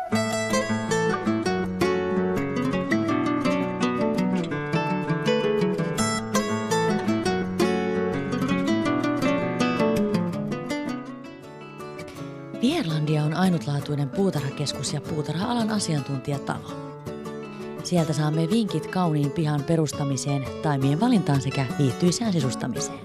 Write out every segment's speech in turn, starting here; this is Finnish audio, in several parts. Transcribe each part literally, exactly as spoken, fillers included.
Viherlandia on ainutlaatuinen puutarhakeskus ja puutarha-alan asiantuntijatalo. Sieltä saamme vinkit kauniin pihan perustamiseen, taimien valintaan sekä viihtyisään sisustamiseen.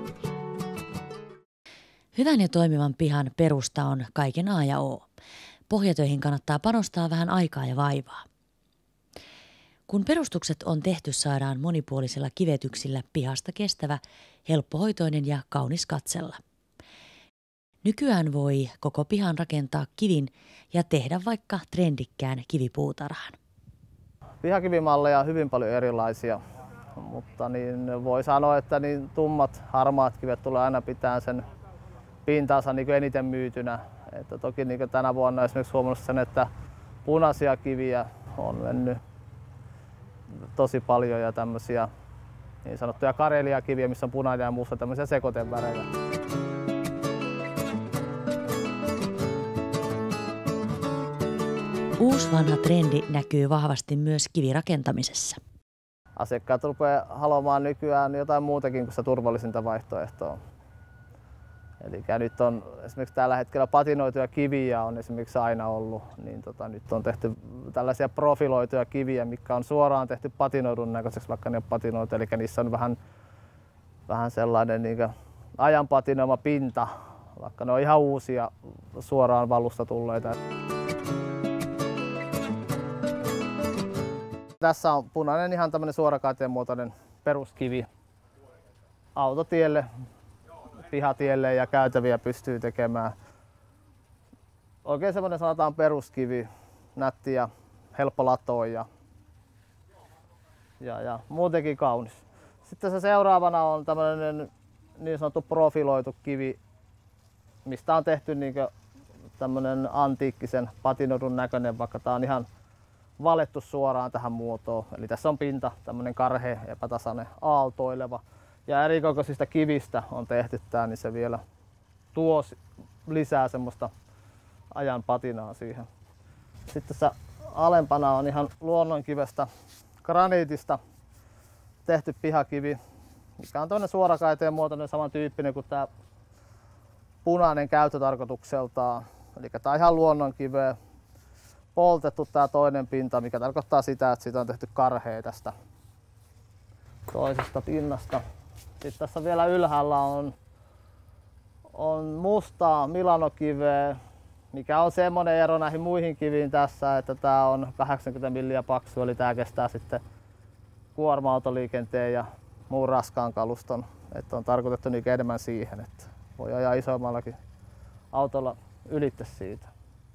Hyvän ja toimivan pihan perusta on kaiken A ja O. Pohjatöihin kannattaa panostaa vähän aikaa ja vaivaa. Kun perustukset on tehty, saadaan monipuolisilla kivetyksillä pihasta kestävä, helppohoitoinen ja kaunis katsella. Nykyään voi koko pihan rakentaa kivin ja tehdä vaikka trendikkään kivipuutarhan. Pihakivimalleja on hyvin paljon erilaisia, mutta niin voi sanoa, että niin tummat harmaat kivet tulee aina pitää sen pintansa niin kuin eniten myytynä. Että toki niin kuin tänä vuonna esimerkiksi huomannut sen, että punaisia kiviä on mennyt tosi paljon ja tämmöisiä niin sanottuja kareliakiviä, missä on punainen ja musta tämmöisiä sekoitevärejä. Uusi vanha trendi näkyy vahvasti myös kivirakentamisessa. Asiakkaat rupeaa haluamaan nykyään jotain muutakin kuin sitä turvallisinta vaihtoehtoa. Eli nyt on esimerkiksi tällä hetkellä patinoituja kiviä on esimerkiksi aina ollut, niin tota, nyt on tehty tällaisia profiloituja kiviä, mitkä on suoraan tehty patinoidun näköiseksi, vaikka ne on patinoitu. Eli niissä on vähän, vähän sellainen niin kuin ajan patinoima pinta, vaikka ne on ihan uusia suoraan valusta tulleita. Tässä on punainen ihan tämmöinen suorakaiteen muotoinen peruskivi autotielle, pihatielle ja käytäviä pystyy tekemään. Oikein semmoinen sanotaan peruskivi, nätti ja helppo latoa ja, ja, ja muutenkin kaunis. Sitten se seuraavana on tämmöinen niin sanottu profiloitu kivi, mistä on tehty niin tämmöinen antiikkisen patinoidun näköinen, vaikka tää on ihan valettu suoraan tähän muotoon. Eli tässä on pinta, tämmöinen karhea, epätasainen, aaltoileva. Ja erikokoisista kivistä on tehty tää, niin se vielä tuo lisää semmoista ajan patinaa siihen. Sitten tässä alempana on ihan luonnonkivestä, graniitista tehty pihakivi, mikä on toinen suorakaiteen muotoinen, samantyyppinen kuin tää punainen käyttötarkoitukseltaan. Eli tää on ihan luonnonkiveä. Poltettu tää toinen pinta, mikä tarkoittaa sitä, että siitä on tehty karhea tästä toisesta pinnasta. Sitten tässä vielä ylhäällä on, on mustaa milanokiveä, mikä on semmoinen ero näihin muihin kiviin tässä, että tää on kahdeksankymmentä milliä paksu, eli tää kestää sitten kuorma-autoliikenteen ja muun raskaan kaluston. Että on tarkoitettu niin enemmän siihen, että voi ajaa isommallakin autolla ylitse siitä.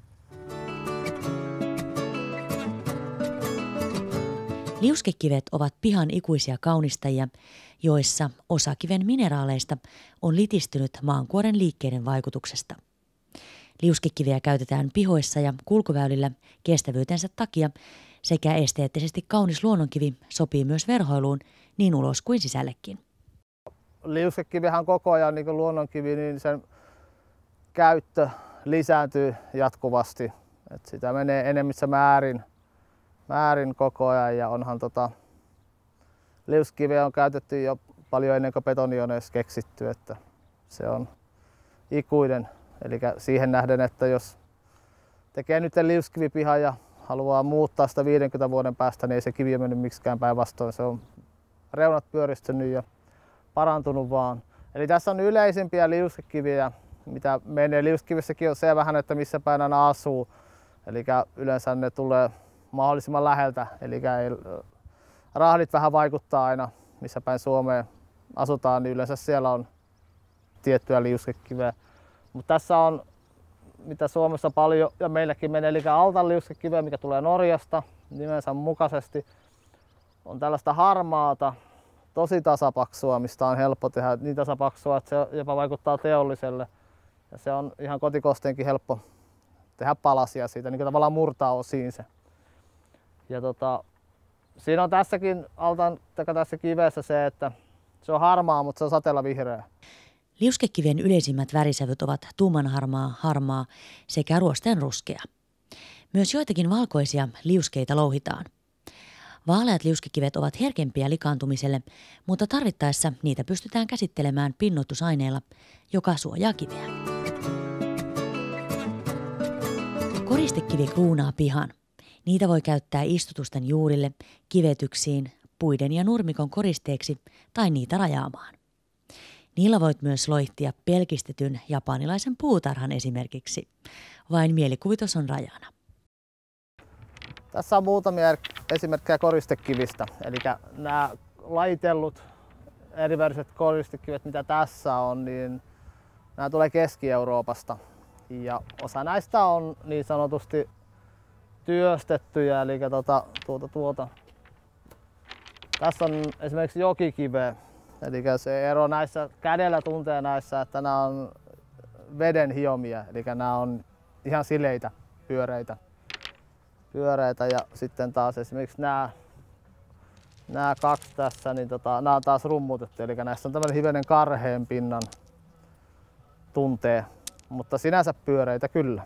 Liuskekivet ovat pihan ikuisia kaunistajia, joissa osa kiven mineraaleista on litistynyt maankuoren liikkeiden vaikutuksesta. Liuskekiviä käytetään pihoissa ja kulkuväylillä kestävyytensä takia sekä esteettisesti kaunis luonnonkivi sopii myös verhoiluun niin ulos kuin sisällekin. Liuskekivihän koko ajan niin kuin luonnonkivi, niin sen käyttö lisääntyy jatkuvasti. Et sitä menee enemmissä määrin. määrin koko ajan ja onhan tota, liuskiveä on käytetty jo paljon ennen kuin betoni on edes keksitty, että se on ikuinen. Eli siihen nähden, että jos tekee nyt liuskivipihan ja haluaa muuttaa sitä viidenkymmenen vuoden päästä, niin ei se kivi mennyt miksikään päinvastoin. Se on reunat pyöristynyt ja parantunut vaan. Eli tässä on yleisimpiä liuskekiviä, mitä menee. Liuskivissäkin on se vähän, että missä päin aina asuu. Eli yleensä ne tulee mahdollisimman läheltä, eli rahdit vähän vaikuttaa aina, missä päin Suomeen asutaan, niin yleensä siellä on tiettyä liuskekiveä. Mutta tässä on, mitä Suomessa paljon ja meilläkin menee, eli altan liuskekiveä, mikä tulee Norjasta nimensä mukaisesti, on tällaista harmaata, tosi tasapaksua, mistä on helppo tehdä niin tasapaksua, että se jopa vaikuttaa teolliselle. Ja se on ihan kotikosteenkin helppo tehdä palasia siitä, niin kuin tavallaan murtaa osiin se. Ja tota, siinä on tässäkin altan, tässä kivessä se, että se on harmaa, mutta se on sateella vihreä. Liuskekivien yleisimmät värisävyt ovat tummanharmaa, harmaa sekä ruosten ruskea. Myös joitakin valkoisia liuskeita louhitaan. Vaaleat liuskekivet ovat herkempiä likaantumiselle, mutta tarvittaessa niitä pystytään käsittelemään pinnoittusaineella, joka suojaa kiveä. Koristekivi kruunaa pihan. Niitä voi käyttää istutusten juurille, kivetyksiin, puiden ja nurmikon koristeeksi tai niitä rajaamaan. Niillä voit myös loihtia pelkistetyn japanilaisen puutarhan esimerkiksi. Vain mielikuvitus on rajana. Tässä on muutamia esimerkkejä koristekivistä. Eli nämä lajitellut eriväriset koristekivet, mitä tässä on, niin nämä tulee Keski-Euroopasta. Ja osa näistä on niin sanotusti työstettyjä, eli tuota, tuota, tuota. Tässä on esimerkiksi jokikiveä. Eli se ero näissä, kädellä tuntee näissä, että nämä on veden hiomia, eli nämä on ihan sileitä, pyöreitä. pyöreitä. Ja sitten taas esimerkiksi nämä, nämä kaksi tässä, niin tota, nämä on taas rummutettu, eli näissä on tämmöinen hivenen karheen pinnan tuntee, mutta sinänsä pyöreitä kyllä.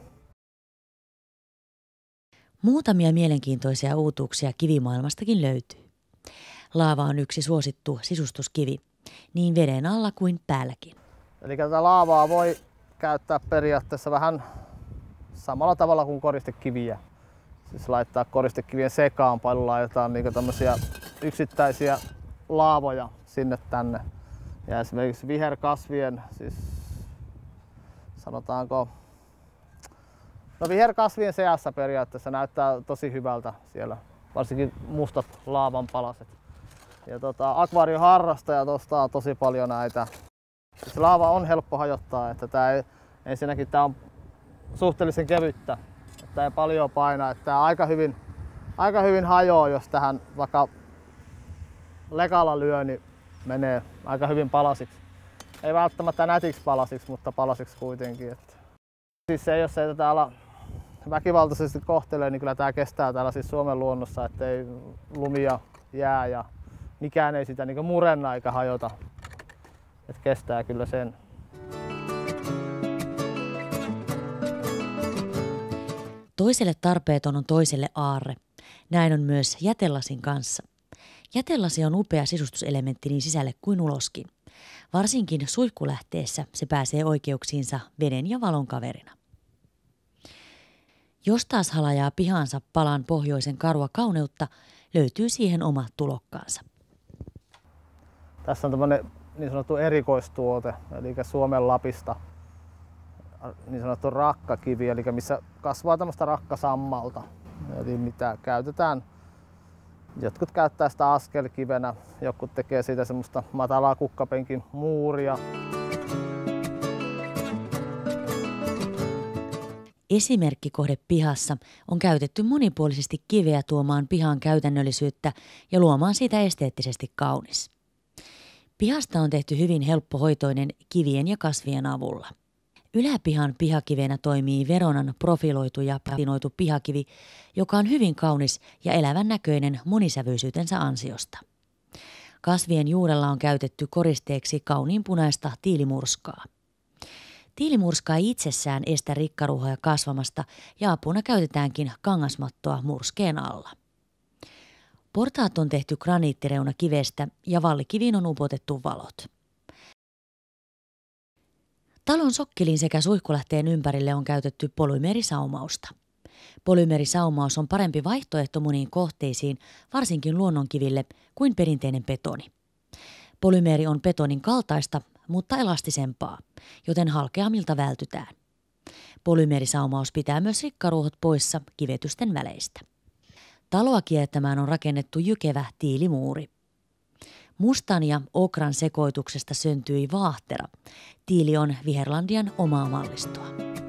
Muutamia mielenkiintoisia uutuuksia kivimaailmastakin löytyy. Laava on yksi suosittu sisustuskivi, niin veden alla kuin päälläkin. Eli tätä laavaa voi käyttää periaatteessa vähän samalla tavalla kuin koristekiviä. Siis laittaa koristekivien sekaan, paljon laitetaan niin tämmöisiä yksittäisiä laavoja sinne tänne. Ja esimerkiksi viherkasvien, siis sanotaanko, no viherkasvien seassa periaatteessa näyttää tosi hyvältä siellä, varsinkin mustat laavan palaset. Ja tota, akvaarioharrastajat ostaa tosi paljon näitä. Siis laava on helppo hajottaa, että tää ei, ensinnäkin tää on suhteellisen kevyttä. Tää ei paljon paina, että tää aika hyvin, aika hyvin hajoaa, jos tähän vaikka lekalla lyö, niin menee aika hyvin palasiksi. Ei välttämättä nätiksi palasiksi, mutta palasiksi kuitenkin. Että. Siis se, jos ei tätä ala väkivaltaisesti kohtelee, niin kyllä tää kestää täällä siis Suomen luonnossa, ettei lumia jää ja mikään ei sitä niin murenna eikä hajota. Et kestää kyllä sen. Toiselle tarpeeton on toiselle aarre. Näin on myös jätelasin kanssa. Jätelasi on upea sisustuselementti niin sisälle kuin uloskin. Varsinkin suihkulähteessä se pääsee oikeuksiinsa veden ja valon kaverina. Jos taas halajaa pihansa palan pohjoisen karua kauneutta, löytyy siihen oma tulokkaansa. Tässä on tämmöinen niin sanottu erikoistuote, eli Suomen Lapista niin sanottu rakkakivi, eli missä kasvaa tämmöistä rakkasammalta. Eli mitä käytetään, jotkut käyttää sitä askelkivenä, jotkut tekee siitä semmoista matalaa kukkapenkin muuria. Esimerkkikohde pihassa on käytetty monipuolisesti kiveä tuomaan pihan käytännöllisyyttä ja luomaan siitä esteettisesti kaunis. Pihasta on tehty hyvin helppohoitoinen kivien ja kasvien avulla. Yläpihan pihakivenä toimii Veronan profiloitu ja patinoitu pihakivi, joka on hyvin kaunis ja elävän näköinen monisävyisyytensä ansiosta. Kasvien juurella on käytetty koristeeksi kauniinpunaista tiilimurskaa. Tiilimurskaa ei itsessään estä rikkaruhoja kasvamasta ja apuna käytetäänkin kangasmattoa murskeen alla. Portaat on tehty graniittireunakivestä ja vallikiviin on upotettu valot. Talon sokkelin sekä suihkulähteen ympärille on käytetty polymerisaumausta. Polymerisaumaus on parempi vaihtoehto moniin kohteisiin, varsinkin luonnonkiville, kuin perinteinen betoni. Polymeri on betonin kaltaista, mutta elastisempaa, joten halkeamilta vältytään. Polymerisaumaus pitää myös rikkaruohot poissa kivetysten väleistä. Taloa kiertämään on rakennettu jykevä tiilimuuri. Mustan ja okran sekoituksesta syntyi vaahtera. Tiili on Viherlandian omaa mallistoa.